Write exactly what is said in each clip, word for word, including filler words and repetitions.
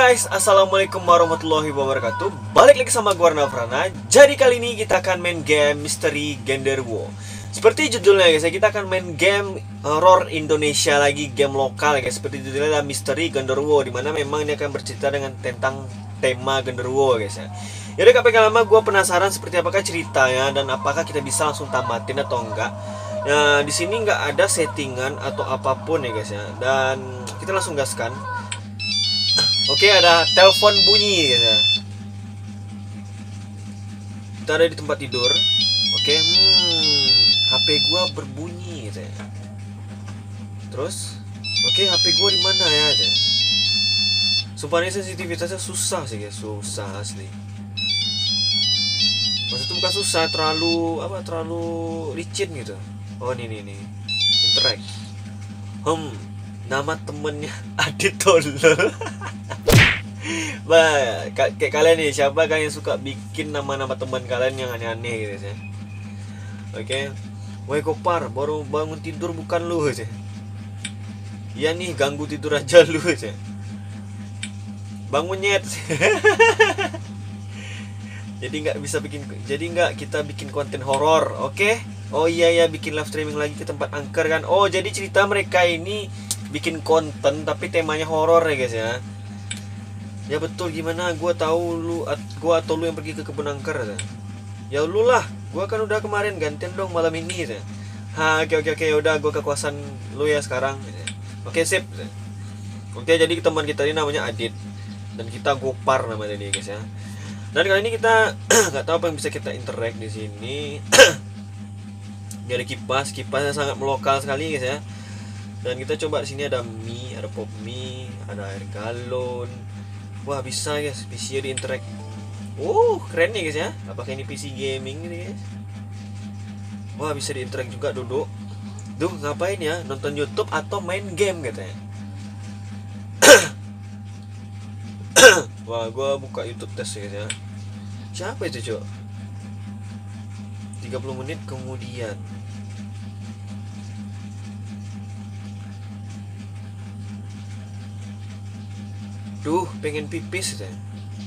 guys, assalamualaikum warahmatullahi wabarakatuh. Balik lagi sama gua Nafrana. Jadi kali ini kita akan main game Misteri Genderuwo. Seperti judulnya guys, kita akan main game horror Indonesia lagi, game lokal guys. Seperti judulnya adalah Misteri Genderuwo, dimana memang ini akan bercerita dengan tentang tema Genderuwo guys ya. Jadi gak pengen lama, gue penasaran seperti apakah ceritanya dan apakah kita bisa langsung tamatin atau enggak. Nah di sini nggak ada settingan atau apapun ya guys ya, dan kita langsung gaskan. Oke, ada telepon bunyi guys ya. Kita ada di tempat tidur. Oke, hmm, H P gua berbunyi gitu ya. Terus, oke, H P gua di mana ya? Gitu. Sumpah ini sensitivitasnya susah sih guys, susah asli. Maksudnya bukan susah, terlalu apa? Terlalu licin gitu. Oh ini nih nih, interact. Hmm, nama temennya Adit tolol. Bah, kayak kalian nih, siapa kan yang suka bikin nama-nama teman kalian yang aneh-aneh gitu ya. Oke. Woi Kopar, baru bangun tidur bukan lu aja. Iya nih, ganggu tidur aja lu aja. Bangun nyet. Jadi nggak bisa bikin, jadi nggak kita bikin konten horor, oke? Okay? Oh iya ya, bikin live streaming lagi ke tempat angker kan. Oh, jadi cerita mereka ini bikin konten tapi temanya horor ya guys ya. Ya betul, gimana gua tahu lu at, gua atau lu yang pergi ke kebun angker ya. Ya lu lah, gua kan udah kemarin, gantian dong malam ini ya. Ha, oke oke oke, udah gua kekuasaan lu ya sekarang. Oke, sip. Oke, jadi teman kita ini namanya Adit dan kita Gopar namanya dia guys ya. Dan kali ini kita nggak tahu apa yang bisa kita interact di sini. Dari kipas, kipasnya sangat melokal sekali guys ya. Dan kita coba di sini ada mie, ada pop mie, ada air galon. Wah bisa guys, P C-nya di interact. Uh, keren nih guys ya. Apakah ini P C gaming nih guys? Wah bisa di interact juga, duduk. Duh ngapain ya? Nonton YouTube atau main game katanya. Wah gua buka YouTube tes guys ya. Siapa itu cok? tiga puluh menit kemudian. Duh, pengen pipis ya.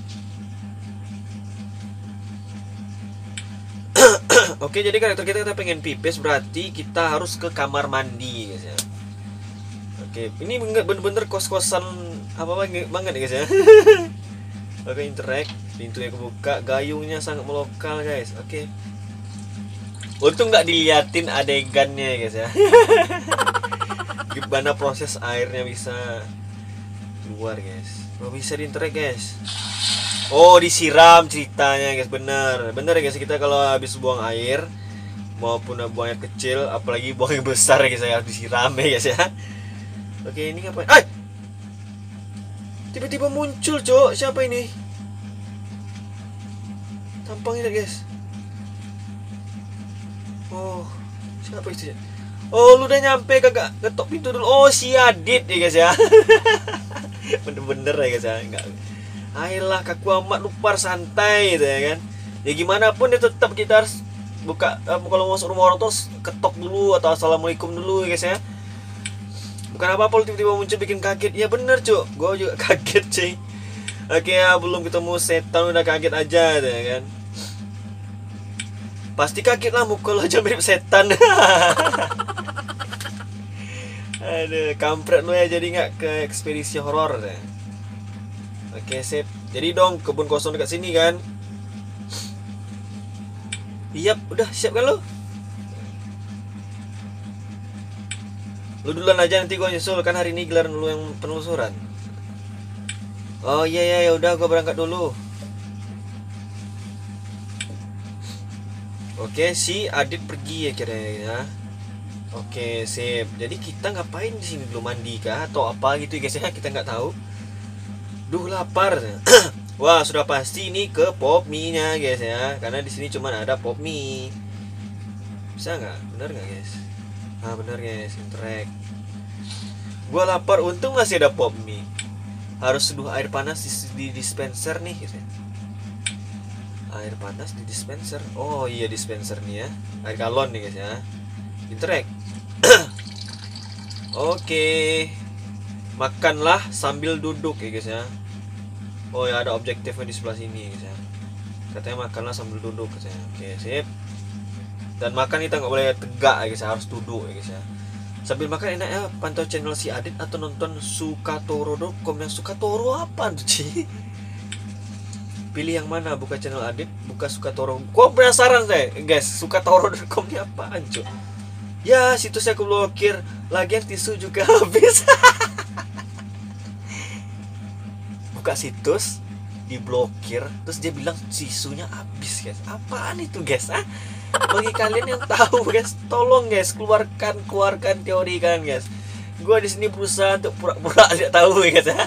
Oke, jadi karakter kita kita pengen pipis, berarti kita harus ke kamar mandi guys ya. Oke, ini bener-bener kos-kosan apa banget guys ya. Oke, interact, pintunya kebuka, gayungnya sangat melokal guys. Oke. Untung nggak diliatin adegannya guys ya. Gimana proses airnya bisa keluar guys. Oh bisa diinteract guys. Oh disiram ceritanya guys, bener bener guys, kita kalau habis buang air maupun buang air kecil, apalagi buang air besar guys ya, harus disiram ya guys ya. Oke ini ngapain? Ay! Tiba-tiba muncul cok, siapa ini? Tampangnya guys. Oh siapa itu ya? Oh lu udah nyampe, kagak ketok pintu dulu. Oh si Adit ya guys ya. Bener-bener ya guys ya, enggak. Ayolah kaku amat, lupar santai gitu ya kan. Ya gimana pun ya tetap kita harus buka, uh, kalau masuk rumah orang tuh ketok dulu atau assalamualaikum dulu ya guys ya. Bukan apa-apa tiba-tiba muncul bikin kaget. Ya bener cuk, gue juga kaget cuy. Oke ya, belum ketemu setan udah kaget aja gitu ya kan. Pasti kaget lah, muka lo aja mirip setan. Aduh, kampret lu ya, jadi nggak ke ekspedisi horor deh. Oke, sip. Jadi dong kebun kosong dekat sini kan? Iya, udah siap kan lu? Lu duluan aja, nanti gua nyusul, kan hari ini gelaran lu yang penelusuran. Oh iya iya ya udah, gua berangkat dulu. Oke, si Adit pergi ya kira-kira. Oke, sip. Jadi kita ngapain di sini dulu, mandi kah atau apa gitu guys ya? Kita nggak tahu. Duh lapar. Wah sudah pasti ini ke pop mie-nya guys ya, karena di sini cuma ada pop mie. Bisa nggak? Bener nggak guys? Ah bener guys, interact. Gua lapar, untung masih ada pop mie. Harus seduh air panas di, di dispenser nih guys ya. Air panas di dispenser. Oh iya dispenser nih ya. Air galon nih guys ya. Interact. Oke. Makanlah sambil duduk ya guys ya. Oh ya, ada objektifnya di sebelah sini guys ya. Katanya makanlah sambil duduk guys ya. Oke, sip. Dan makan kita nggak boleh tegak ya guys ya, harus duduk ya guys ya. Sambil makan enaknya pantau channel si Adit atau nonton sukatoro dot com. Yang Sukatoro apa tuh Ci? Pilih yang mana, buka channel Adit, buka Sukatoro. Gua penasaran saya guys, sukatoro dot com ini apaan cuy? Ya situsnya aku blokir, lagian tisu juga habis. Buka situs diblokir, terus dia bilang tisunya habis guys. Apaan itu guys? Ah? Bagi kalian yang tahu guys, tolong guys keluarkan keluarkan teori kan guys. Gua di sini berusaha untuk pura-pura tidak tahu ya guys.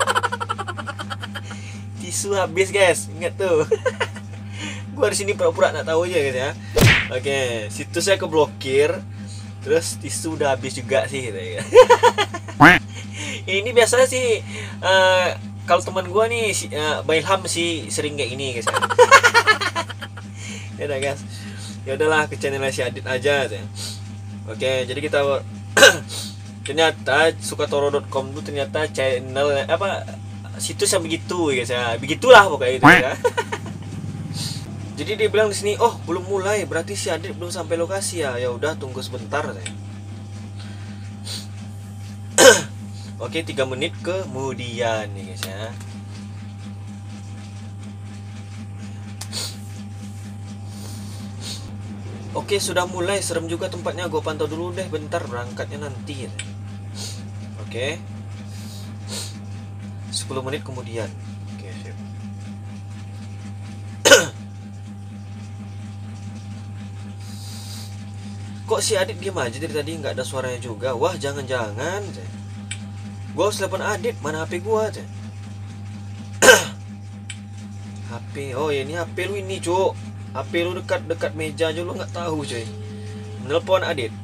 Tisu habis guys, ingat tuh. Gua di sini pura-pura nggak tahu aja guys ya. Oke, situsnya keblokir, terus tisu udah habis juga sih gitu ya. Ini biasa sih uh, kalau teman gua nih si, uh, Bailham sih sering kayak ini guys. Ya udah guys. Ya udahlah ke channel si Adit aja ya. Oke, jadi kita ternyata sukatoro dot com itu ternyata channel apa situs yang begitu guys ya. Begitulah pokoknya itu ya. Jadi dia bilang di sini, "Oh, belum mulai, berarti si Adit belum sampai lokasi ya." Ya udah tunggu sebentar ya. Oke, tiga menit kemudian nih guys ya. Oke, sudah mulai, serem juga tempatnya. Gue pantau dulu deh, bentar berangkatnya nanti ya. Oke, sepuluh menit kemudian. Oke, siap. Kok si Adit diam aja dari tadi, nggak ada suaranya juga. Wah, jangan-jangan gue harus telepon Adit, mana H P gue aja. H P, oh ya ini H P lu ini cuk. H P lu dekat-dekat meja aja lu nggak tahu cuy. Menelpon Adit.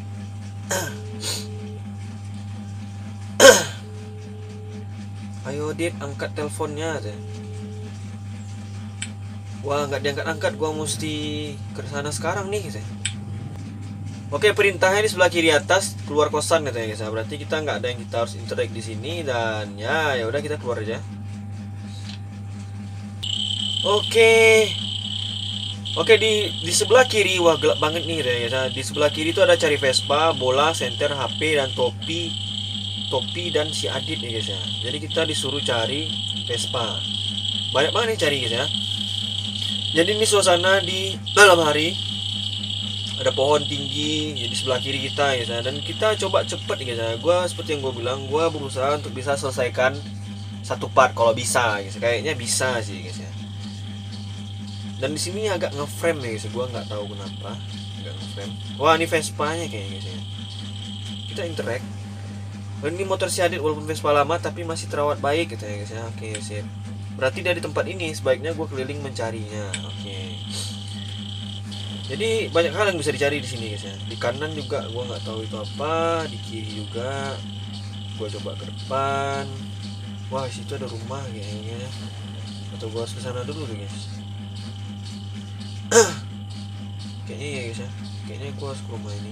Ayo Adit, angkat teleponnya aja. Wah nggak diangkat-angkat, gua mesti ke sana sekarang nih guys. Oke, perintahnya di sebelah kiri atas, keluar kosan katanya guys. Berarti kita nggak ada yang kita harus interact di sini, dan ya ya udah kita keluar aja. Oke. Oke, di di sebelah kiri, wah gelap banget nih guys. Di sebelah kiri itu ada cari Vespa, bola, senter, H P dan topi. Topi dan si Adit ya guys ya. Jadi kita disuruh cari Vespa. Banyak banget nih cari guys ya. Jadi ini suasana di malam hari. Ada pohon tinggi jadi sebelah kiri kita ya, dan kita coba cepet ya. Gue seperti yang gue bilang, gue berusaha untuk bisa selesaikan satu part kalau bisa guys. Kayaknya bisa sih guys ya. Dan di sini agak ngeframe ya guys. Gue nggak tahu kenapa agak ngeframe. Wah ini Vespa-nya kayaknya guys ya. Kita interact. Dan ini motor si Adit walaupun Vespa lama tapi masih terawat baik gitu ya guys ya. Oke sip. Berarti dari tempat ini sebaiknya gue keliling mencarinya. Oke. Jadi banyak hal yang bisa dicari di sini guys ya. Di kanan juga gua nggak tahu itu apa, di kiri juga. Gua coba ke depan. Wah, di situ ada rumah kayaknya. Atau gua harus ke sana dulu deh guys. Kayaknya ya guys ya. Kayaknya gua harus ke rumah ini.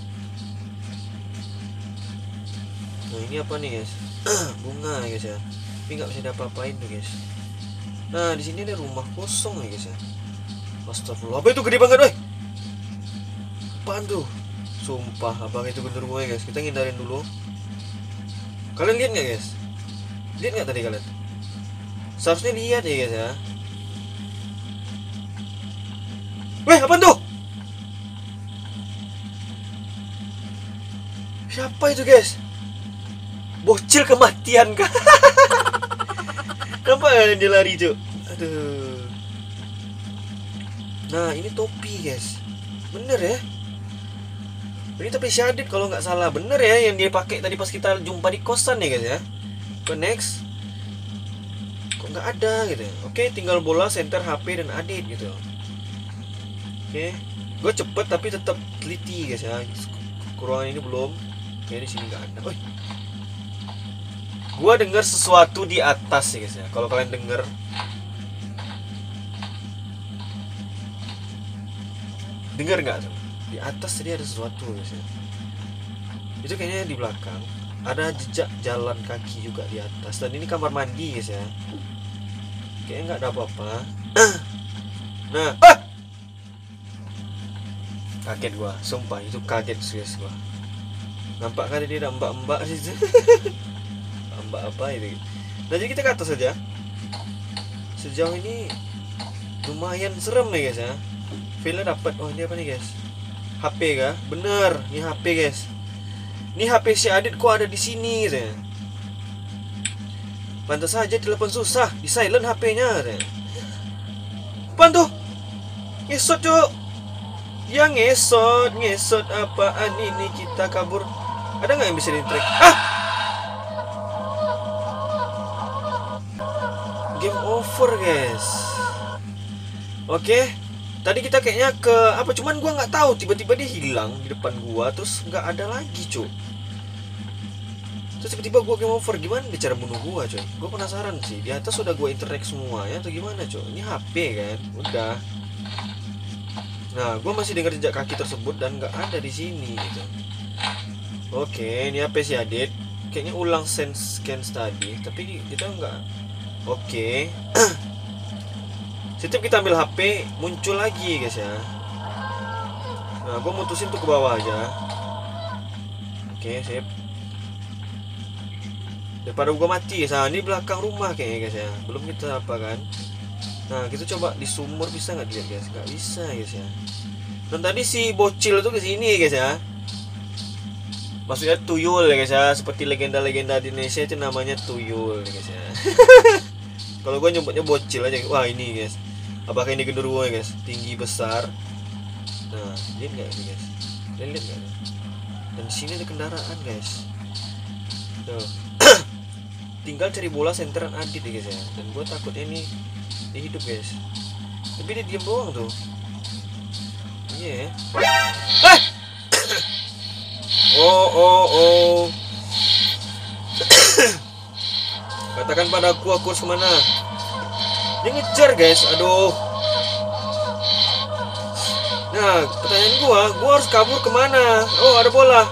Nah, ini apa nih guys? Bunga ya guys ya. Tapi nggak bisa diapa-apain tuh guys. Nah, di sini ada rumah kosong ya guys ya. Astagfirullah, apa itu gede banget weh? Apaan tuh? Sumpah, abang itu genderuwo ya guys. Kita ngindarin dulu. Kalian lihat nggak guys? Lihat nggak tadi kalian? Seharusnya lihat ya guys ya. Weh, apaan tuh? Siapa itu guys? Bocil kematian kah? Kenapa dia lari cuy? Aduh. Nah ini topi guys, bener ya. Ini topi si Adit kalau nggak salah, bener ya yang dia pakai tadi pas kita jumpa di kosan ya guys ya. Ke next, kok nggak ada gitu ya. Oke, tinggal bola, center, H P dan Adit gitu. Oke, gue cepet tapi tetap teliti guys ya. Ruangan ini belum, kayak di sini nggak ada. Oi, gue dengar sesuatu di atas ya guys ya. Kalau kalian dengar. Dengar nggak tuh? Di atas tadi ada sesuatu guys ya. Itu kayaknya di belakang. Ada jejak jalan kaki juga di atas. Dan ini kamar mandi guys ya. kayaknya nggak ada apa-apa. Nah, ah! Kaget gua, sumpah itu kaget serius gua. Nampak kan dia ada mbak-mbak di situ. Mbak apa itu? Nah, jadi kita ke atas saja. Sejauh ini lumayan serem nih guys ya. Feel dapat. Oh, ini apa nih guys? H P kah? Bener, ini H P guys. Ini H P si Adit kok ada di sini gitu ya. Pantas saja telepon susah, di silent H P-nya gitu ya. Apaan tuh? Ngesot cuk. Ya ngesot, ngesot apaan ini, kita kabur. Ada nggak yang bisa di-track? Ah! Game over guys. Oke, tadi kita kayaknya ke apa? Cuman gua nggak tahu, tiba-tiba dia hilang di depan gua, terus nggak ada lagi cuy. Terus tiba-tiba gua game over. Gimana dia cara bunuh gua cuy? Gua penasaran sih. Di atas sudah gua interact semuanya atau gimana cuy? Ini H P kan, udah. Nah, gua masih dengar jejak kaki tersebut dan nggak ada di sini gitu. Oke, ini H P si Adit. Kayaknya ulang sense scan tadi, tapi kita nggak. Oke. Setiap kita ambil H P muncul lagi guys ya. Nah, gue mutusin tuh ke bawah aja. Oke, sip. Daripada gue mati guys. Nah, ini belakang rumah kayaknya guys ya. Belum kita apa kan. Nah, kita coba di sumur bisa nggak dilihat guys? Nggak bisa guys ya. Dan tadi si bocil itu kesini guys ya. Maksudnya tuyul ya guys ya. Seperti legenda-legenda di Indonesia itu namanya tuyul guys ya. Kalau gue nyebutnya bocil aja. Wah, ini guys. Apakah ini genderuwo ya guys? Tinggi besar. Nah, lihat nggak ini guys? Lihat nggak? Dan di sini ada kendaraan guys. Tuh. Tinggal cari bola senteran Adit ya guys ya. Dan gue takut ini dia hidup guys. Tapi dia diam doang tuh. Iya. Yeah. Ah! Oh oh oh. Katakan padaku aku harus kemana? Dia ngejar guys, aduh. Nah, pertanyaan gua, gua harus kabur kemana? Oh, ada bola.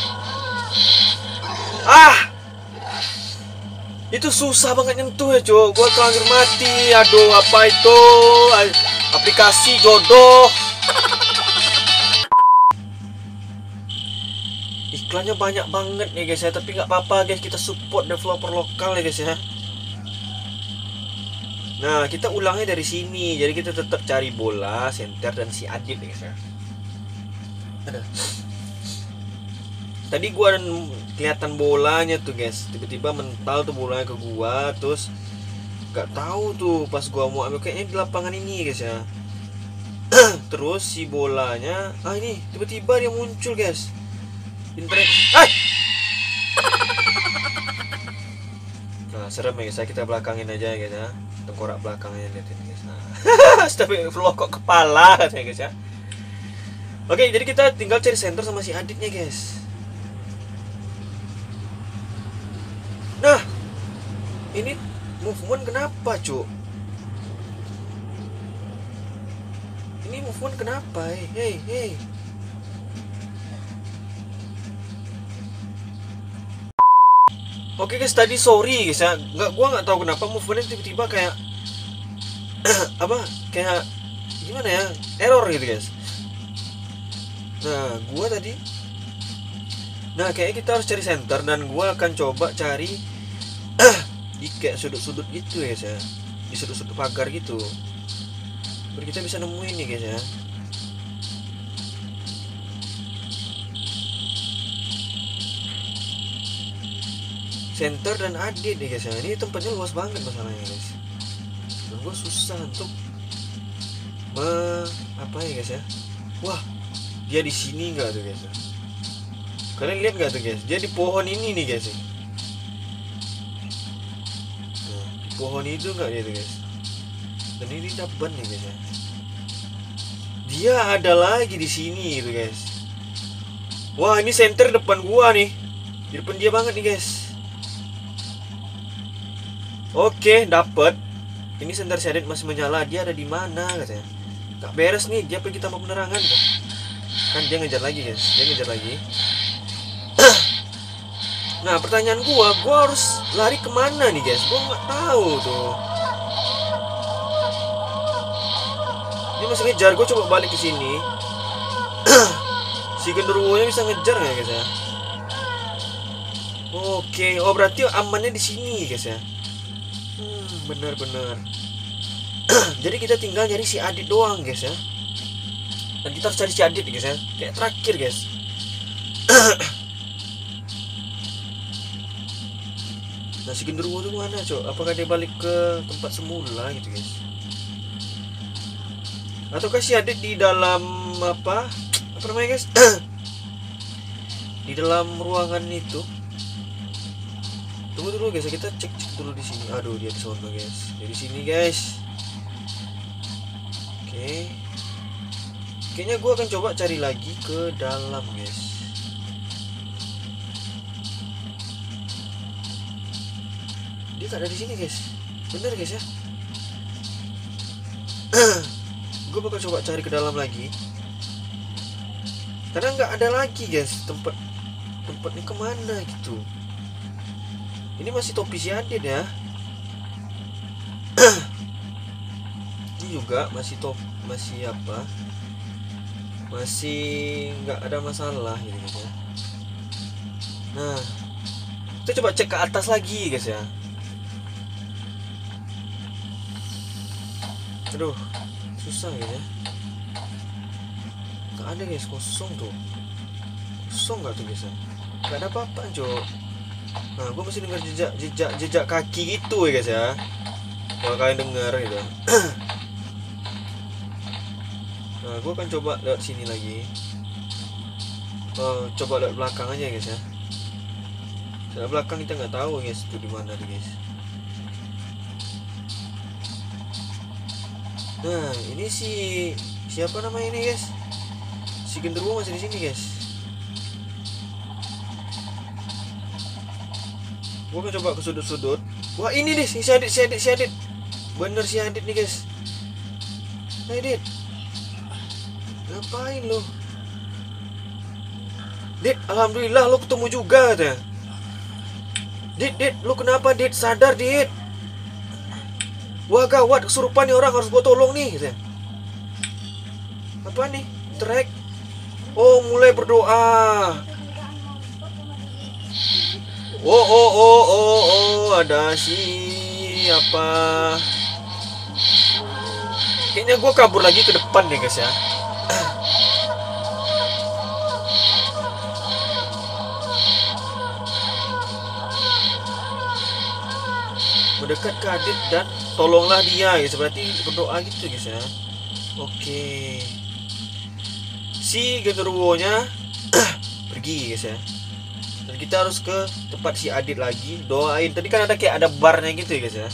Ah, itu susah banget nyentuh ya cuy. Gua terlanjur mati. Aduh, apa itu? Aplikasi jodoh. Iklannya banyak banget ya guys ya. Tapi nggak apa-apa guys, kita support developer lokal ya guys ya. Nah, kita ulangnya dari sini. Jadi kita tetap cari bola, center dan si Adit ya guys ya. Tadi gua ada kelihatan bolanya tuh guys. Tiba-tiba mental tuh bolanya ke gua, terus nggak tahu tuh pas gua mau ambil kayaknya di lapangan ini guys ya. Terus si bolanya, ah ini tiba-tiba dia muncul guys. Interaksi. Ah! Nah, serem ya guys. Kita belakangin aja ya guys ya. Tengkorak belakangnya liatin guys. Nah. Tapi vlog kok kepala katanya guys ya. Oke, jadi kita tinggal cari center sama si Aditnya guys. Nah, ini movement kenapa cuk? Ini movement kenapa? Hey, hey, hey. Oke guys, tadi sorry guys ya, nggak, gua nggak tahu kenapa movementnya tiba-tiba kayak apa, kayak gimana ya, error gitu guys. Nah, gua tadi, nah kayaknya kita harus cari center dan gua akan coba cari di kayak sudut-sudut gitu guys ya, di sudut-sudut pagar gitu, biar kita bisa nemuin nih guys ya. Center dan Adit nih guys ya. Ini tempatnya luas banget masalahnya guys. Dan gue susah untuk me apa ya guys ya. Wah, dia di sini nggak tuh guys ya? Kalian lihat nggak tuh guys? Dia di pohon ini nih guys ya. Nah, di pohon itu nggak dia tuh guys. Dan ini dapat nih guys ya. Dia ada lagi di sini gitu guys. Wah, ini center depan gua nih. Di depan dia banget nih guys. Oke, dapat. Ini senter si Adit masih menyala. Dia ada di mana katanya? Gak beres nih. Dia pergi tanpa penerangan kok. Kan dia ngejar lagi guys. Dia ngejar lagi. Nah, pertanyaan gua, gua harus lari kemana nih guys? Gua nggak tahu tuh. masih ngejar. Gue coba balik ke sini. Si genderuwonya bisa ngejar nggak guys ya? Oke, oh berarti amannya di sini guys ya. Hmm, bener-bener. Jadi kita tinggal nyari si Adit doang guys ya. Dan kita harus cari si Adit guys ya. Kayak terakhir guys. Nah si genderuwo itu mana cok? Apakah dia balik ke tempat semula gitu guys? Ataukah si Adit di dalam apa? Apa namanya guys? Di dalam ruangan itu? Tunggu dulu guys, kita cek cek dulu di sini. Aduh dia di sana guys. Dari sini guys. Oke. Kayaknya gue akan coba cari lagi ke dalam guys. Dia tak ada di sini guys. Bener guys ya. Gue bakal coba cari ke dalam lagi. Karena nggak ada lagi guys tempat tempatnya kemana gitu. Ini masih topi si Adit ya. Ini juga masih top, masih apa? Masih nggak ada masalah gitu guys ya. Nah, kita coba cek ke atas lagi guys ya. Aduh, susah gitu ya. Gak ada guys, kosong tuh. Kosong gak tuh guys ya? Gak ada apa-apa cok. Nah gue masih dengar jejak jejak jejak kaki gitu ya guys ya. Kalau kalian dengar gitu. Nah gue akan coba lewat sini lagi. Oh, coba lewat belakang aja guys ya. Lewat belakang kita nggak tahu guys itu di mana tuh guys. Nah ini si siapa namanya ini guys? Si genderuwo masih di sini guys. Gua akan coba ke sudut-sudut. Wah ini deh si Adit, si Adit, si Adit. Bener si Adit nih guys. Hai Dit, ngapain lo? Dit, alhamdulillah lo ketemu juga katanya. Dit, Dit, lo kenapa Dit? Sadar Dit. Wah gawat, kesurupan nih orang, harus gua tolong nih katanya. Apa nih? Trek. Oh mulai berdoa. Oh oh oh oh oh ada siapa? Kayaknya gue kabur lagi ke depan deh guys ya. Mendekat ke Adit dan tolonglah dia guys. Berarti berdoa gitu guys ya. Oke. Si genderuwonya pergi guys ya. Dan kita harus ke tempat si Adit lagi. Doain. Tadi kan ada kayak ada barnya gitu ya guys ya.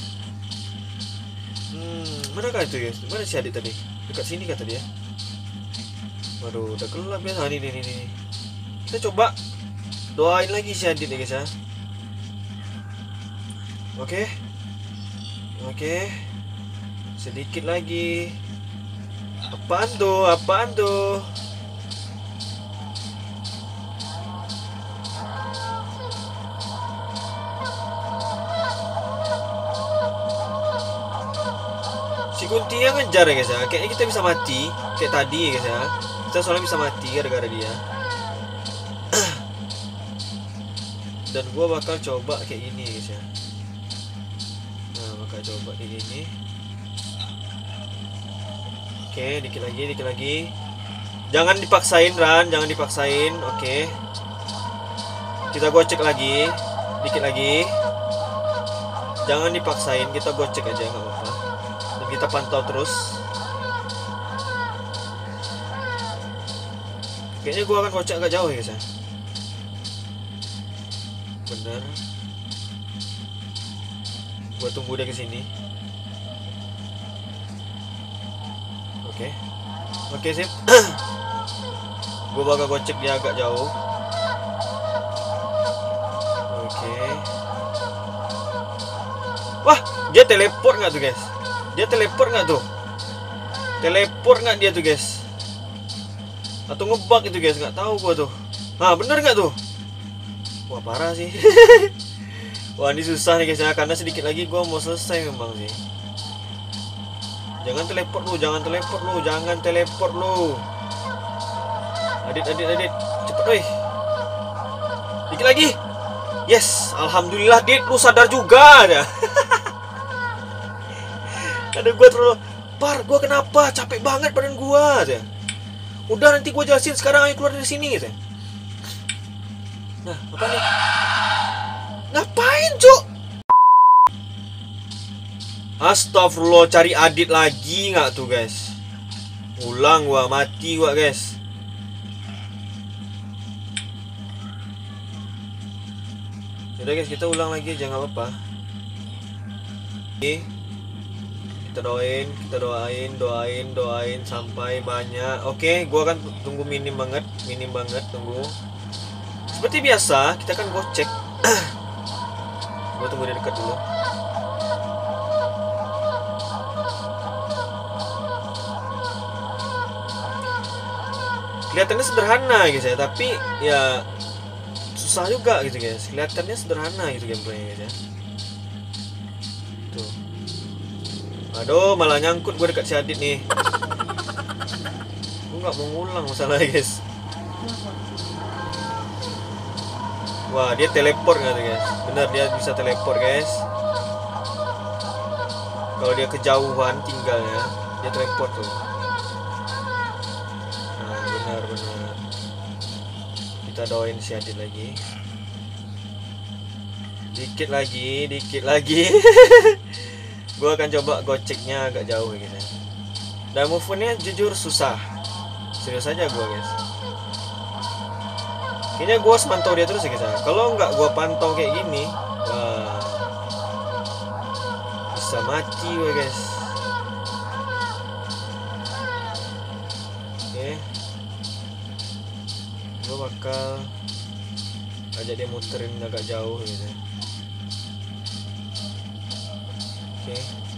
Hmm, manakah itu guys? Mana si Adit tadi? Dekat sini kata dia. Waduh, udah gelap ya. Nah, ini nih nih nih. Kita coba doain lagi si Adit ya guys ya. Oke. Oke. Sedikit lagi. Apaan tuh? Apaan tuh? Si Kuntinya ngejar ya guys ya. Kayaknya kita bisa mati kayak tadi ya guys ya. Kita soalnya bisa mati gara-gara dia. Dan gua bakal coba kayak gini guys ya. Nah bakal coba kayak gini. Oke dikit lagi, dikit lagi. Jangan dipaksain Ran, jangan dipaksain. Oke. Kita gocek lagi. Dikit lagi. Jangan dipaksain, kita gocek aja nggak apa-apa. Dan kita pantau terus. Kayaknya gua akan gocek agak jauh ya guys ya. Bener. Gua tunggu dia kesini. Oke. Oke sip. Gua bakal gocek dia agak jauh. Oke. Wah, dia teleport nggak tuh guys? Dia teleport nggak tuh? Teleport nggak dia tuh guys? Atau ngebug itu guys? Nggak tahu gua tuh. Ah bener nggak tuh? Wah parah sih. Wah ini susah nih guys ya, karena sedikit lagi gua mau selesai memang sih. Jangan teleport lu, jangan teleport lu, jangan teleport lu. Adit, Adit, Adit, cepet weh. Dikit lagi. Yes, alhamdulillah Dit, lu sadar juga ya. Ada gua terlalu par, gua kenapa? Capek banget badan gua ya. Udah nanti gua jelasin, sekarang ayo keluar dari sini gitu. Nah, apa nih? Ngapain, Cuk? Astagfirullah, cari Adit lagi nggak tuh, guys? Ulang gua, mati gua, guys. Udah guys, kita ulang lagi aja, nggak apa-apa. Oke, kita doain, kita doain, doain, doain sampai banyak. Oke, gua akan tunggu minim banget, minim banget, tunggu. Seperti biasa, kita akan gocek. Gua tunggu di dekat dulu. Kelihatannya sederhana guys ya, tapi ya susah juga gitu guys. Kelihatannya sederhana gitu gameplaynya guys ya. Tuh. Aduh, malah nyangkut gue dekat si Adit nih. Gue nggak mau ngulang masalahnya guys. Wah, dia teleport nggak tuh guys? Bener, dia bisa teleport guys. Kalau dia kejauhan tinggalnya, dia teleport tuh. Nah, benar-benar. Kita doain si Adit lagi. Dikit lagi, dikit lagi. Gue akan coba goceknya agak jauh gitu. Dan move-nya jujur susah. Serius aja gue guys. Kayaknya gue harus mantau dia terus ya guys. Kalau nggak gue pantau kayak gini, wah, bisa mati gue guys. Oke, gue bakal ajak dia muterin agak jauh gitu. Oke,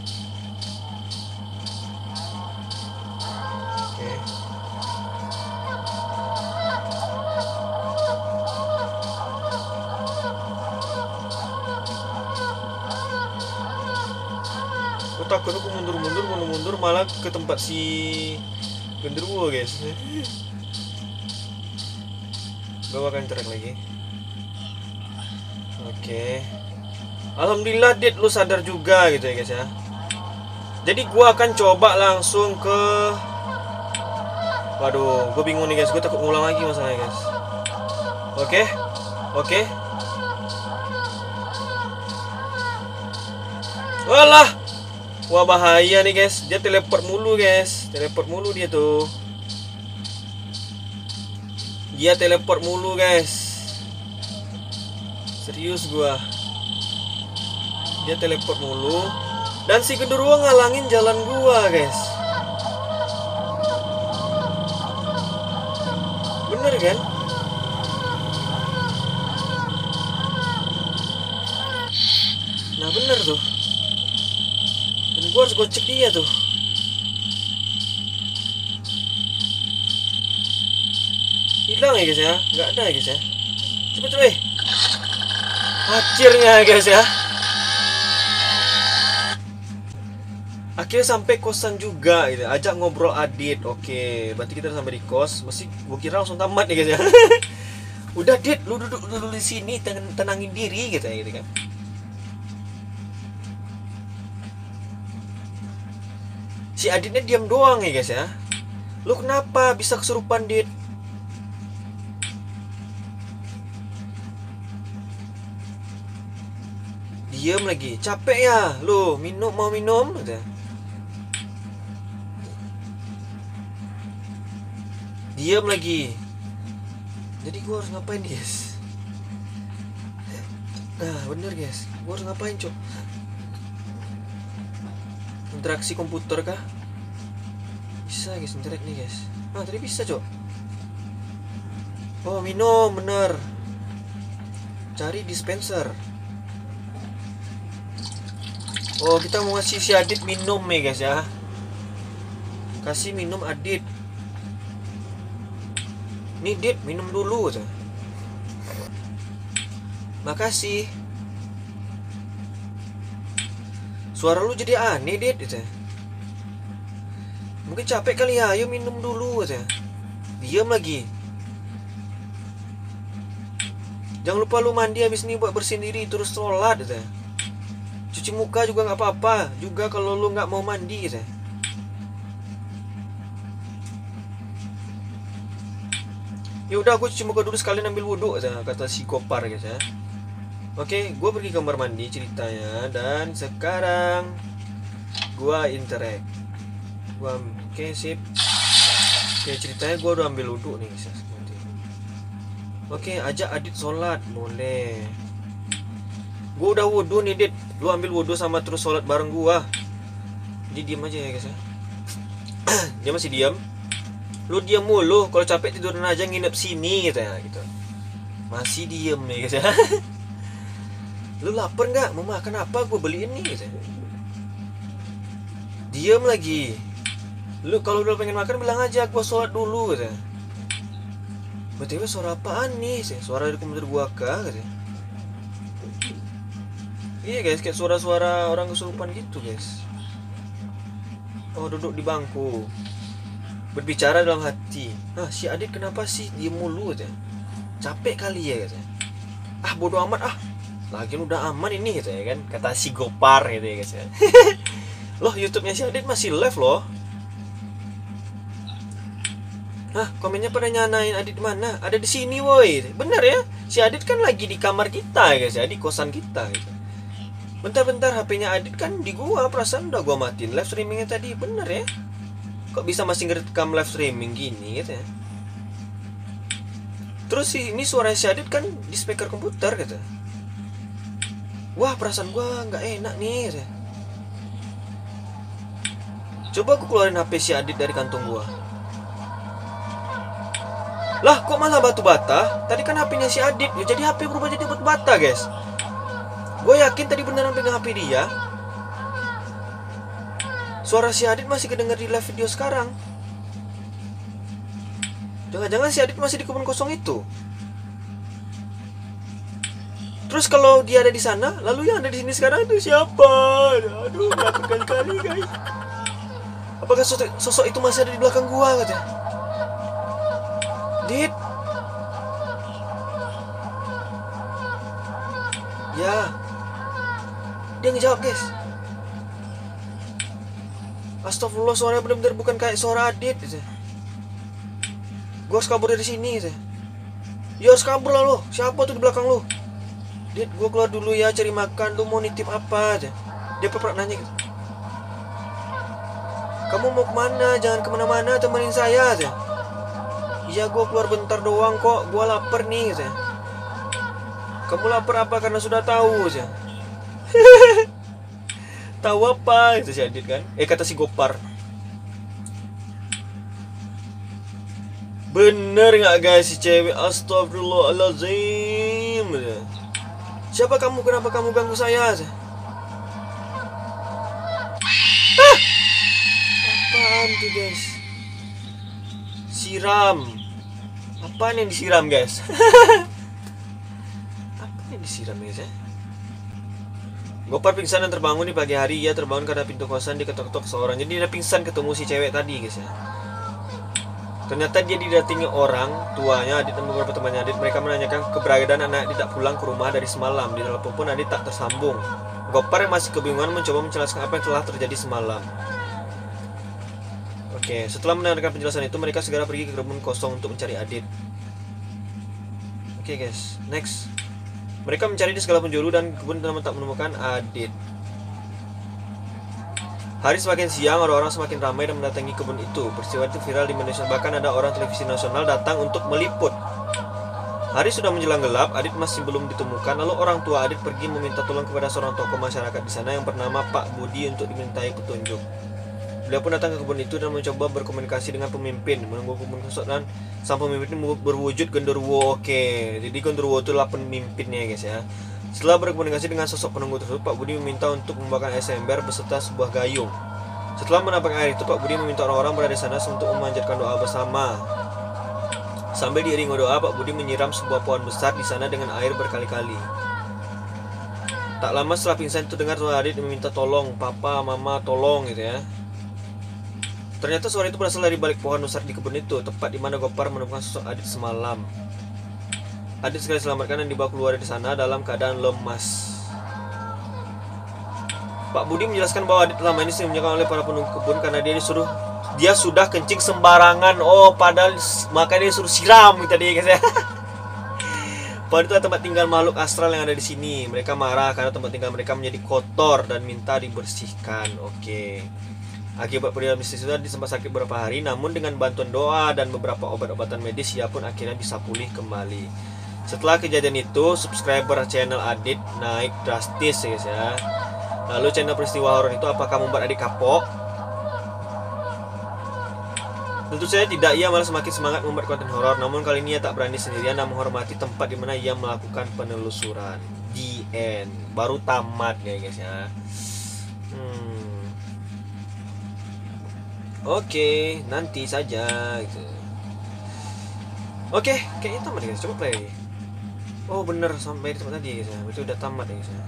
oke. Gue takut aku mundur-mundur, mundur-mundur malah ke tempat si genderuwo guys. Gue akan track lagi. Oke. Alhamdulillah Dit, lu sadar juga gitu ya guys ya. Jadi gue akan coba langsung ke. Waduh, gue bingung nih guys. Gue takut ngulang lagi masalahnya guys. Oke, oke. Walah. Wah, bahaya nih guys. Dia teleport mulu guys. Teleport mulu dia tuh. Dia teleport mulu guys. Serius gua. Dia teleport mulu. Dan si genderuwo ngalangin jalan gua guys. Bener kan? Nah bener tuh. Dan gue harus gocek dia tuh. Hilang ya guys ya. Nggak ada ya guys ya. Cepet cepet. Akhirnya guys ya. Akhirnya sampai kosan juga gitu. Ajak ngobrol Adit. Oke, berarti kita sampai di kos. Masih gue kira langsung tamat nih guys ya. Udah Dit, lu duduk dulu di sini, ten tenangin diri gitu ya gitu kan. Si Aditnya diam doang ya guys ya. Lu kenapa bisa kesurupan Dit? Diam lagi. Capek ya? Lu minum, mau minum? Diam lagi. Jadi gua harus ngapain guys? Nah bener guys, gua harus ngapain cok? Interaksi komputer kah? Bisa guys, interact nih guys. Nah tadi bisa cok. Oh minum, bener. Cari dispenser. Oh kita mau ngasih si Adit minum nih guys ya. Kasih minum Adit. Nih Dit, minum dulu tuh. Makasih. Suara lu jadi aneh Dit gitu. Mungkin capek kali ya, ayo minum dulu katanya. Diam lagi. Jangan lupa lu mandi habis ini buat bersihin diri terus sholat katanya. Cuci muka juga nggak apa-apa juga kalau lu nggak mau mandi katanya. Ya udah aku cuci muka dulu sekalian ambil wudhu katanya, kata si Gopar guys ya. Oke, gue pergi ke kamar mandi ceritanya dan sekarang gua interact. Gua oke sip. Oke ceritanya gua udah ambil wudhu nih guys. Oke, ajak Adit sholat, boleh. Gua udah wudhu nih, Dit. Lu ambil wudhu sama terus sholat bareng gua. Jadi diam aja ya guys ya. Dia masih diam. Lu diam mulu, kalau capek tiduran aja nginep sini gitu ya, gitu. Masih diem nih guys ya. Lu lapar nggak? Mau makan apa? Gua beliin nih gitu. Diam lagi. Lu kalau udah pengen makan bilang aja, gua sholat dulu gitu. B T W suara apaan nih? Suara dari komputer gua kah? Gitu. Iya guys, kayak suara-suara orang kesurupan gitu guys. Oh, duduk di bangku, berbicara dalam hati. Ah, si Adit kenapa sih diem mulu gitu. Capek kali ya gitu. Ah, bodo amat ah. Lagian udah aman ini gitu ya kan. Kata si Gopar gitu ya guys ya. Loh, YouTube-nya si Adit masih live loh. Hah, komennya pada nyanain Adit mana? Ada di sini woi. Bener ya? Si Adit kan lagi di kamar kita ya guys ya, di kosan kita gitu. Bentar-bentar H P-nya Adit kan di gua, perasaan udah gua matiin live streamingnya tadi. Bener ya? Kok bisa masih ngerekam live streaming gini gitu ya? Terus sih ini suara si Adit kan di speaker komputer gitu. Wah, perasaan gua nggak enak nih gitu. Coba aku keluarin H P si Adit dari kantong gua. Lah, kok malah batu bata? Tadi kan H P-nya si Adit, ya jadi H P berubah jadi batu bata, guys. Gue yakin tadi beneran pegang H P dia. Suara si Adit masih kedenger di live video sekarang. Jangan-jangan si Adit masih di kebun kosong itu. Terus kalau dia ada di sana, lalu yang ada di sini sekarang itu siapa? Aduh, menakutkan sekali, guys. Apakah sosok, sosok itu masih ada di belakang gua, katanya? Dit. Ya. Dia ngejawab guys. Astagfirullah, suaranya benar-benar bukan kayak suara Adit gitu. Gue harus kabur dari sini gitu. Ya harus kabur lah lo. Siapa tuh di belakang lo? Dit, gue keluar dulu ya cari makan. Lu mau nitip apa aja? Dia pernah nanya gitu. Kamu mau kemana? Jangan kemana-mana, temenin saya aja. Iya, gue keluar bentar doang kok. Gue lapar nih gitu. Kamu lapar apa? Karena sudah tahu aja. Tahu apa? Itu si Adit kan. Eh, kata si Gopar. Bener gak guys si cewek? Astagfirullahaladzim. Siapa kamu? Kenapa kamu ganggu saya? Ah! Apaan tuh guys? Siram. Apaan yang disiram guys? Apa yang disiram guys ya? Gopar pingsan dan terbangun di pagi hari. Ia terbangun karena pintu kosan diketok-ketok seorang. Jadi dia pingsan ketemu si cewek tadi guys ya. Ternyata dia didatangi orang tuanya Adit dan beberapa temannya Adit. Mereka menanyakan keberadaan anak Adit tak pulang ke rumah dari semalam. Di telepon pun Adit tak tersambung. Gopar yang masih kebingungan mencoba menjelaskan apa yang telah terjadi semalam. Oke, setelah mendengarkan penjelasan itu mereka segera pergi ke kebun kosong untuk mencari Adit. Oke guys, next. Mereka mencari di segala penjuru dan kebun namun tak menemukan Adit. Hari semakin siang, orang-orang semakin ramai dan mendatangi kebun itu. Peristiwa itu viral di Indonesia, bahkan ada orang televisi nasional datang untuk meliput. Hari sudah menjelang gelap, Adit masih belum ditemukan. Lalu orang tua Adit pergi meminta tolong kepada seorang tokoh masyarakat di sana yang bernama Pak Budi untuk dimintai petunjuk. Beliau pun datang ke kebun itu dan mencoba berkomunikasi dengan pemimpin. Menunggu kebun kosong dan sang pemimpin berwujud genderuwo. Oke, jadi genderuwo itu adalah pemimpinnya guys ya. Setelah berkomunikasi dengan sosok penunggu tersebut, Pak Budi meminta untuk membawakan es ember beserta sebuah gayung. Setelah mendapatkan air itu, Pak Budi meminta orang-orang berada di sana untuk memanjatkan doa bersama. Sambil diiringi doa, Pak Budi menyiram sebuah pohon besar di sana dengan air berkali-kali. Tak lama setelah pingsan itu dengar suara Adit meminta tolong, papa, mama, tolong gitu ya. Ternyata suara itu berasal dari balik pohon besar di kebun itu, tepat di mana Gopar menemukan sosok Adit semalam. Adit segera diselamatkan dan dibawa keluar dari sana dalam keadaan lemas. Pak Budi menjelaskan bahwa Adit lama ini disembunyikan oleh para penunggu kebun karena dia disuruh dia sudah kencing sembarangan. Oh, padahal makanya dia suruh siram tadi guys ya. Padahal itu tempat tinggal makhluk astral yang ada di sini. Mereka marah karena tempat tinggal mereka menjadi kotor dan minta dibersihkan. Oke. Akibat perihal mistis itu Adit sempat sakit beberapa hari, namun dengan bantuan doa dan beberapa obat-obatan medis ia pun akhirnya bisa pulih kembali. Setelah kejadian itu, subscriber channel Adit naik drastis ya guys ya. Lalu channel peristiwa horor itu apakah membuat adik kapok? Tentu saja tidak, ia malah semakin semangat membuat konten horor. Namun kali ini ia tak berani sendirian dan menghormati tempat di mana ia melakukan penelusuran. The end. Baru tamat ya guys ya. Hmm. Oke, nanti saja gitu. Oke, kayaknya tamat ya guys. Coba play lagi. Oh bener, sampai di tempat tadi ya guys ya. Berarti udah tamat ya guys ya.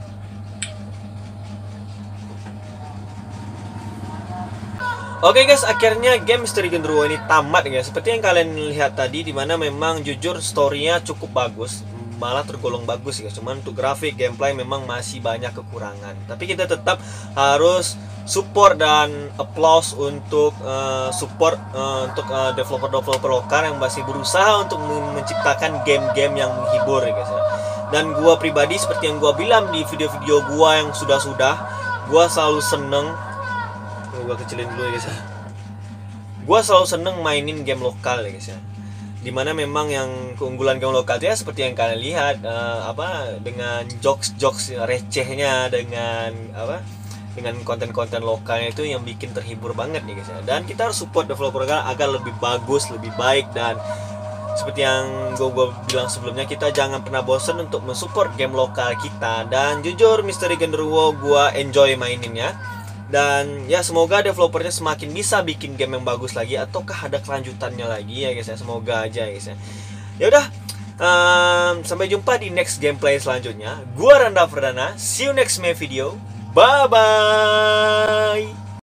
Oke okay guys, akhirnya game Misteri Genderuwo ini tamat ya. Seperti yang kalian lihat tadi, dimana memang jujur story-nya cukup bagus, malah tergolong bagus ya. Cuman untuk grafik, gameplay memang masih banyak kekurangan. Tapi kita tetap harus support dan applause untuk uh, support uh, untuk uh, developer-developer lokal yang masih berusaha untuk menciptakan game-game yang menghibur ya guys ya. Dan gua pribadi seperti yang gua bilang di video-video gua yang sudah-sudah, gua selalu seneng. Gua kecilin dulu ya guys ya. Gua selalu seneng mainin game lokal ya guys ya. Dimana memang yang keunggulan game lokal itu ya seperti yang kalian lihat uh, apa dengan jokes-jokes recehnya, dengan apa dengan konten-konten lokalnya itu yang bikin terhibur banget nih guys ya. Dan kita harus support developer lokal agar lebih bagus, lebih baik, dan seperti yang gue bilang sebelumnya, kita jangan pernah bosan untuk mensupport game lokal kita. Dan jujur Misteri Genderuwo gue enjoy maininnya. Dan ya semoga developernya semakin bisa bikin game yang bagus lagi, ataukah ada kelanjutannya lagi ya guys ya. Semoga aja ya guys ya. Ya udah, um, sampai jumpa di next gameplay selanjutnya. Gua Randa Perdana. See you next my video. Bye bye.